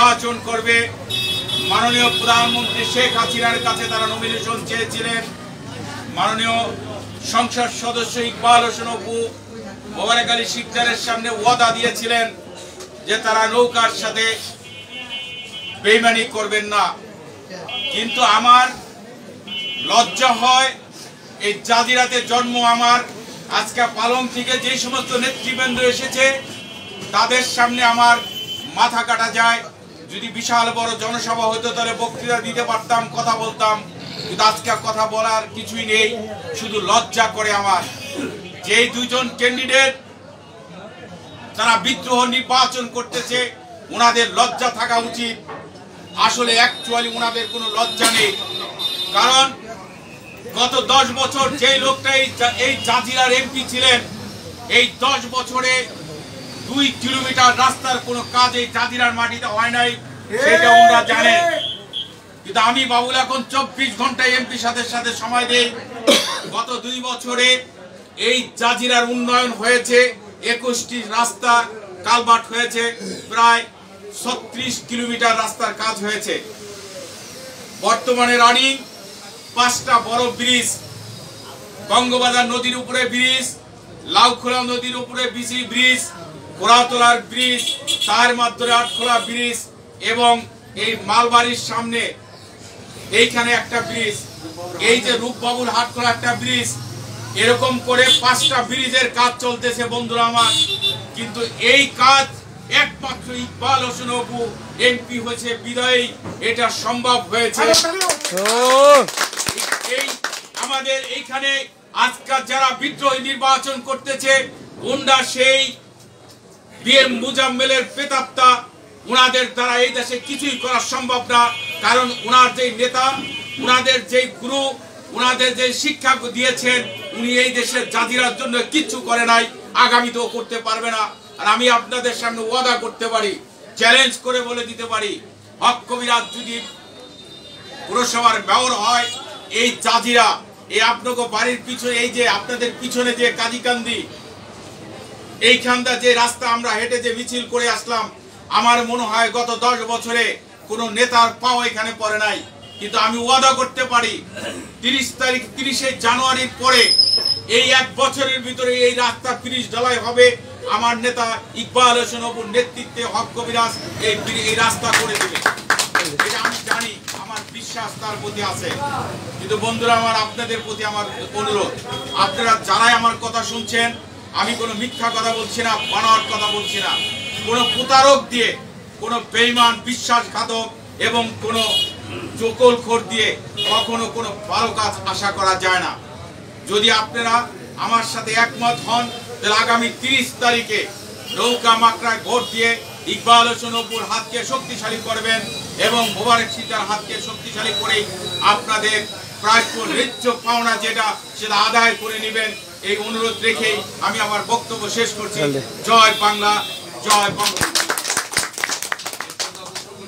নির্বাচন করবে। মাননীয় প্রধানমন্ত্রী শেখ হাসিনার কাছে তারা নমিনেশন চেয়েছিলেন। মাননীয় সংসদ সদস্য ইকবাল হোসেন অপু মোবারক আলী শিকদারের সামনে ওয়াদা দিয়েছিলেন যে তারা নৌকার সাথে বেইমানি করবেন না। কিন্তু আমার লজ্জা হয়, এই জাজিরাতে জন্ম আমার, আজকে পালং থেকে যে সমস্ত নেতৃবৃন্দ এসেছে তাদের সামনে আমার মাথা কাটা যায়। যদি বিশাল বড় জনসভা হতো তাহলে বক্তৃতা দিতে পারতাম, কথা বলতাম, কিন্তু আজকে কথা বলার কিছুই নেই। শুধু লজ্জা করে আমার যে দুজন ক্যান্ডিডেট তারা বিদ্রোহ নির্বাচন করতেছে, ওনাদের লজ্জা থাকা উচিত। আসলে অ্যাকচুয়ালি ওনাদের কোনো লজ্জা নেই, কারণ গত 10 বছর যে লোকটা এই জাজিরার এমপি ছিলেন, এই 10 বছরে 2 কিলোমিটার রাস্তার কোনো কাজ এই জাজিরার মাটিতে হয় নাই, সেটা ওনারা জানেন। কিন্তু আমি বাবুল এখন 24 ঘন্টা এমপি সাথে সাথে সময় দেই। গত 2 বছরে এই জাজিরার উন্নয়ন হয়েছে, 21টি রাস্তা কালভার্ট হয়েছে, প্রায় 36 কিলোমিটার রাস্তার কাজ হয়েছে। বর্তমানে রানিং 5টা বড় ব্রিজ, বঙ্গবাজার নদীর উপরে ব্রিজ, লাউখোলা নদীর উপরে বিসি ব্রিজ, কোরাতলার ব্রিজ, তার মাধ্যমে আটখোলা ব্রিজ, এবং এই মালবাড়ির সামনে এইখানে একটা ব্রিজ, এই যে রূপবাবুল হাটখোলা একটা ব্রিজ, এরকম করে 5টা ব্রিজের কাজ চলতেছে বন্ধুরা আমার। কিন্তু এই কাজ একমাত্র ইকবাল হোসেন অপু এমপি হয়েছে বিদায়ী এটা সম্ভব হয়েছে। এই আমাদের এইখানে আজকাল যারা বিদ্রোহী নির্বাচন করতেছে, গুন্ডা সেই বিএম মুজাম্মেলের প্রেতাত্মা, ওনাদের দ্বারা এই দেশে কিছুই করা সম্ভব না। কারণ ওনার যে নেতা, ওনাদের যে গুরু, ওনাদের যে শিক্ষা দিয়েছেন, উনি এই দেশের জাজিরার জন্য কিচ্ছু করে নাই, আগামীতেও করতে পারবে না। আর আমি আপনাদের সামনে ওয়াদা করতে পারি, চ্যালেঞ্জ করে বলে দিতে পারি, হক কবিরাজ যদি পুরসভার মেয়র হয়, এই জাজিরা, এই আপনাকে বাড়ির পিছনে, এই যে আপনাদের পিছনে যে কাজীকান্দি, এইখানটা যে রাস্তা আমরা হেঁটে যে মিছিল করে আসলাম, আমার মনে হয় গত 10 বছরে কোনো নেতার পাও এখানে পড়ে নাই। কিন্তু আমি ওয়াদা করতে পারি 30 জানুয়ারির পরে এই 1 বছরের ভিতরে এই রাস্তা 30 ঢালাই হবে। আমার নেতা ইকবাল হোসেন অপুর নেতৃত্বে হক কবিরাজ এই রাস্তা করে দেবে, এটা আমি জানি, আমার বিশ্বাস তার প্রতি আছে। কিন্তু বন্ধুরা আমার, আপনাদের প্রতি আমার অনুরোধ, আপনারা যারাই আমার কথা শুনছেন, আমি কোনো মিথ্যা কথা বলছি না, বানোয়াট কথা বলছি না। কোনো প্রতারক দিয়ে, কোনো বেঈমান বিশ্বাসঘাতক এবং কোনো চকলখোর দিয়ে কখনো কোনো ভালো কাজ আশা করা যায় না। যদি আপনারা আমার সাথে একমত হন, তাহলে আগামী 30 তারিখে নৌকা মাকড়ায় ভোট দিয়ে ইকবাল হোসেন অপুর হাতকে শক্তিশালী করবেন এবং মোবারক শিকদার হাতকে শক্তিশালী করে আপনাদের প্রাপ্য ন্যায্য পাওনা যেটা, সেটা আদায় করে নেবেন। এই অনুরোধ রেখেই আমি আমার বক্তব্য শেষ করছি। জয় বাংলা, জয় বঙ্গবন্ধু।